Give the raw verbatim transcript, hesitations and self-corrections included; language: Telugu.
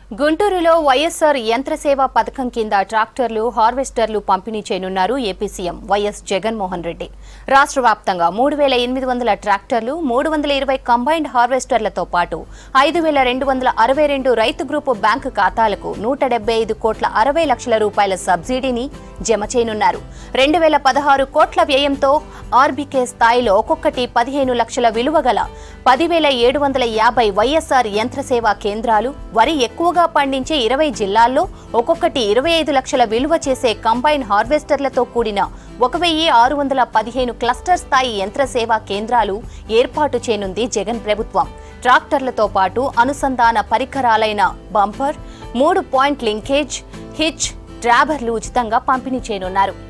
గుంటూరులో వైఎస్ఆర్ యంత్రసేవ పథకం కింద ట్రాక్టర్లు, హార్వెస్టర్లు పంపిణీ చేయనున్నారు AP CM YS Jaganmohan Reddy. రాష్ట్ర వ్యాప్తంగా మూడు వేల ఎనిమిది వందల ట్రాక్టర్లు, మూడు వందల ఇరవై కంబైన్డ్ హార్వెస్టర్లతో పాటు ఐదు వేల రెండు వందల అరవై రెండు రైతు గ్రూపు బ్యాంకు ఖాతాలకు నూట డెబ్బై ఐదు కోట్ల అరవై లక్షల రూపాయల సబ్సిడీని జమ చేయనున్నారు. రెండు వేల పదహారు కోట్ల వ్యయంతో ఆర్బీకే స్థాయిలో ఒక్కొక్కటి పదిహేను లక్షల విలువ గల పదివేల ఏడు వందల యాభై వైఎస్ఆర్ యంత్రసేవ కేంద్రాలు, వరి ఎక్కువగా పండించే ఇరవై జిల్లాల్లో ఒక్కొక్కటి ఇరవై ఐదు లక్షల విలువ చేసే కంబైన్ హార్వెస్టర్లతో కూడిన ఒక వెయ్యి ఆరు వందల పదిహేను క్లస్టర్ స్థాయి యంత్రసేవ కేంద్రాలు ఏర్పాటు చేయనుంది జగన్ ప్రభుత్వం. ట్రాక్టర్లతో పాటు అనుసంధాన పరికరాలైన బంపర్, మూడు పాయింట్ లింకేజ్, హిచ్, డ్రాబర్లు ఉచితంగా పంపిణీ చేయనున్నారు.